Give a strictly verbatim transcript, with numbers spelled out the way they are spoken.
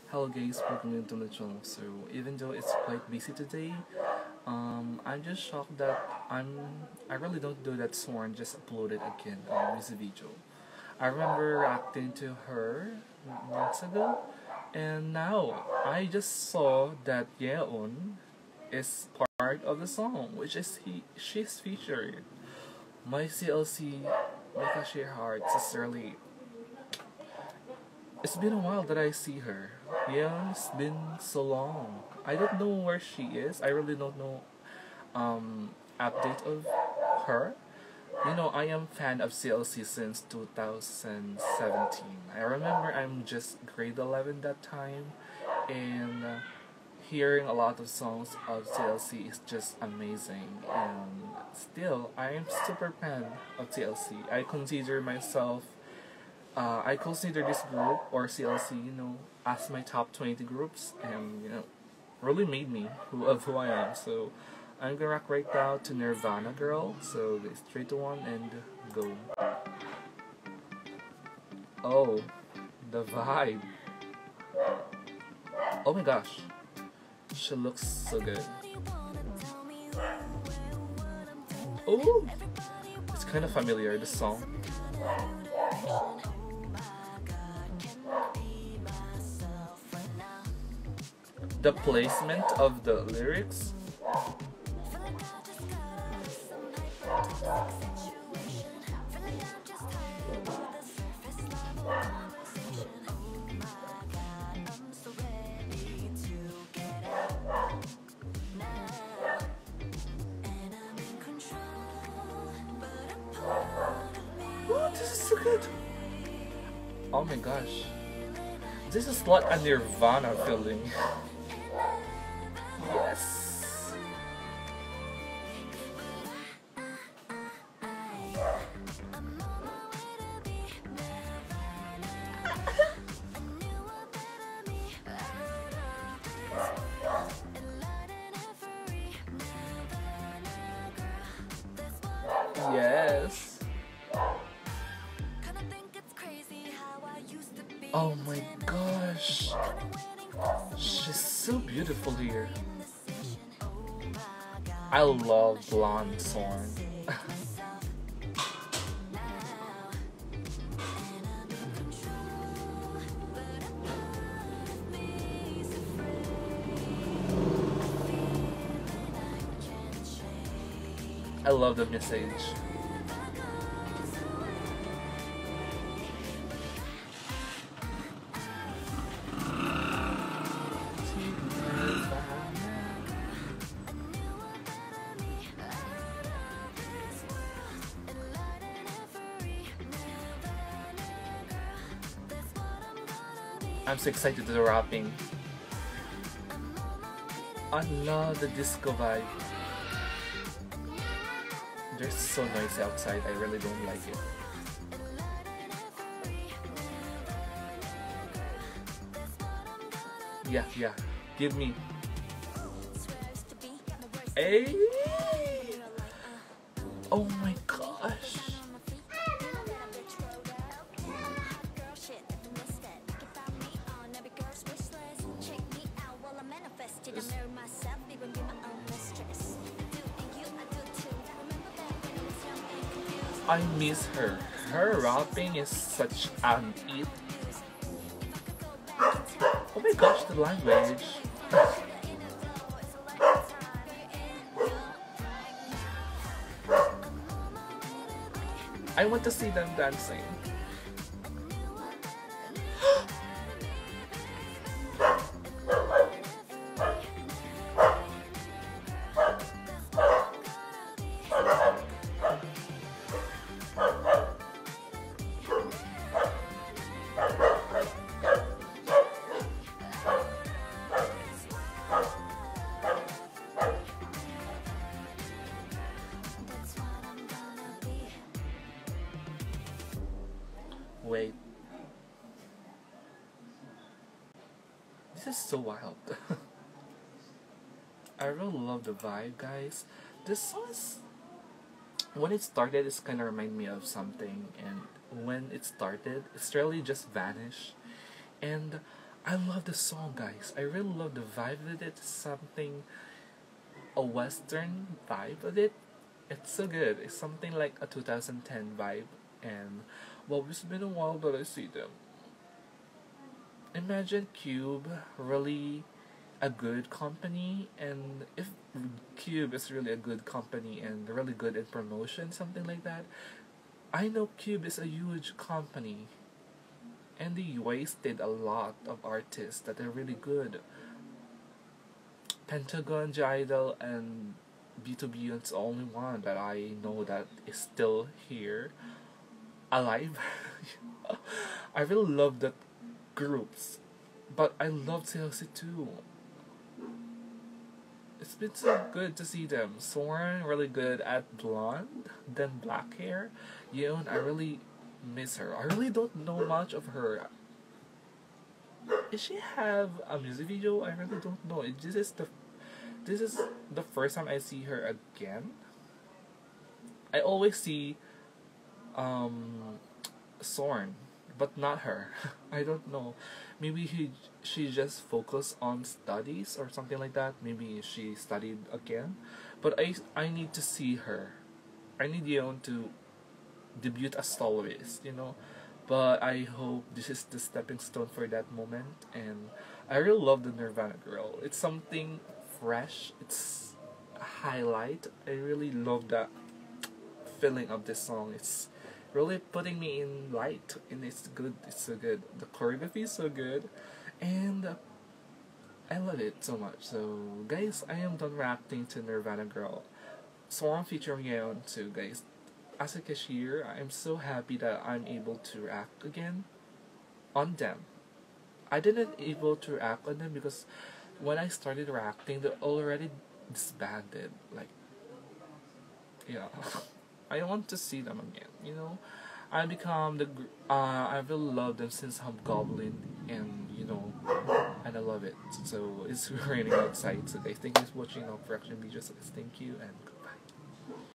Hello guys, welcome into my channel. So even though it's quite busy today, um, I'm just shocked that I'm I really don't do that song just upload it again on this video. I remember reacting to her months ago, and now I just saw that Yeon is part of the song, which is he she's featured. My C L C Mika Share Heart sincerely. It's been a while that I see her. Yeah, it's been so long. I don't know where she is. I really don't know um update of her. You know, I am fan of C L C since two thousand seventeen. I remember I'm just grade eleven that time, and uh, hearing a lot of songs of C L C is just amazing. And still, I am super fan of C L C. I consider myself uh, I consider this group or C L C, you know, as my top twenty groups, and you know, really made me who of who I am. So I'm gonna rock right now to Nirvana, girl. So guys, three to one and go. Oh, the vibe. Oh my gosh, she looks so good. Oh, it's kind of familiar, the song. The placement of the lyrics. Oh, this is so good. Oh my gosh. This is like a Nirvana feeling. Yes. Yes. Oh my gosh. She's so beautiful here. I love blonde Sorn. I love the message. I'm so excited to the rapping. I love the disco vibe. They're so noisy outside, I really don't like it. Yeah, yeah, give me. Hey! Oh my gosh! I miss her. Her rapping is such an it. Oh my gosh, the language. I want to see them dancing. Wait. This is so wild. I really love the vibe, guys. This song is... When it started, it's kind of remind me of something. And when it started, it's really just vanished. And I love the song, guys. I really love the vibe of it. Something a western vibe of it. It's so good. It's something like a two thousand ten vibe. And well, it's been a while that I see them. Imagine Cube really a good company, and if Cube is really a good company and really good in promotion, something like that. I know Cube is a huge company, and they wasted a lot of artists that are really good. Pentagon, J-Idol, and B two B is the only one that I know that is still here, alive. I really love that groups, but I love T L C too. It's been so good to see them. Soren really good at blonde, then black hair. Yeon, I really miss her. I really don't know much of her. Does she have a music video? I really don't know. It, this is the this is the first time I see her again. I always see um Soren, but not her. I don't know. Maybe he she just focused on studies or something like that. Maybe she studied again. But I I need to see her. I need Yeon to debut as soloist, you know. But I hope this is the stepping stone for that moment, and I really love the Nirvana girl. It's something fresh. It's a highlight. I really love that feeling of this song. It's really putting me in light, and it's good. It's so good. The choreography is so good, and uh, I love it so much. So guys, I am done reacting to Nirvana Girl. Song featuring Yeon too, guys. As a cashier, I'm so happy that I'm able to react again on them. I didn't able to react on them because when I started reacting, they already disbanded. Like, yeah, I want to see them again. You know, I become the gr- uh I really love them since Hobgoblin, and you know, and I love it. So it's raining outside. So guys, thank you for watching our reaction videos. So guys, thank you and.